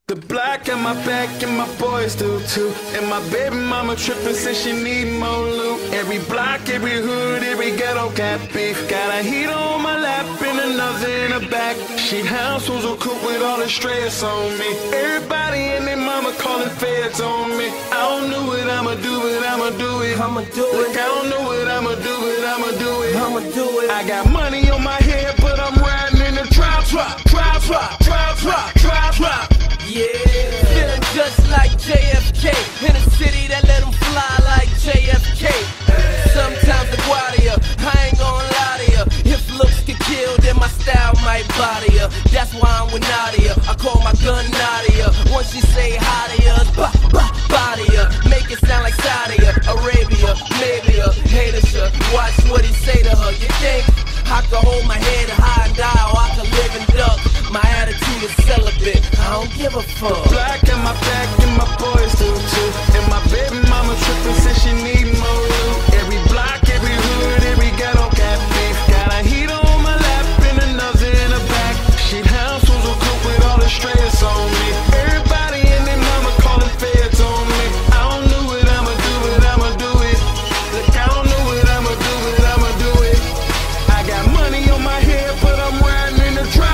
The black on my back and my boys do too. And my baby mama trippin' says she need more loot. Every block, every hood, every ghetto got beef. Got a heater on my lap and another in the back. She households will cook with all the stress on me. Everybody and their mama calling feds on me. I don't know what I'ma do, but I'ma do it. I'ma do it. Look, I don't know what I'ma do, but I'ma do it. I'ma do it. I got money on my head, but I'm riding in the trap. Yeah, feeling just like JFK in a city that let him fly like JFK. Sometimes the Guardia, I ain't gonna lie to ya. If looks get killed, then my style might body ya. That's why I'm with Nadia. I call my gun Nadia. Once she say hi to ya, body ya. Make it sound like Saudi Arabia, maybe a hater should watch what he say to her. You think I can hold my head high and die, or I can live and duck? My attitude is celibate, I don't give a fuck. Black on my back and my boys do too. And my baby mama trippin' says she need more loot. Every block, every hood, every ghetto got beef. Got a heater on my lap and another in the back. Shit households will cook with all the stress on me. Everybody and their mama calling feds on me. I don't know what I'ma do, but I'ma do it. Look, I don't know what I'ma do, but I'ma do it. I got money on my head, but I'm riding in the trap.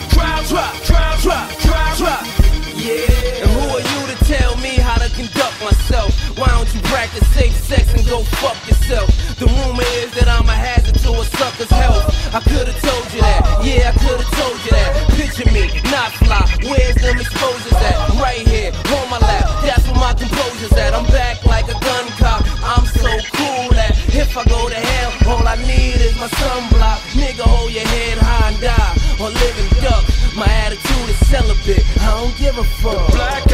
Yeah, and who are you to tell me how to conduct myself? Why don't you practice safe sex and go fuck yourself? The rumor is that I'm a hazard to a sucker's health. I could've told you that, yeah, I could've told you that. Picture me, not fly, where's them exposures at? Right here, on my lap, that's where my composure's at. I'm back like a gun cop, I'm so cool that if I go to hell, all I need is my sunblock. Nigga, hold your head high and die, or live and duck. My attitude is celibate, I don't give a fuck. Black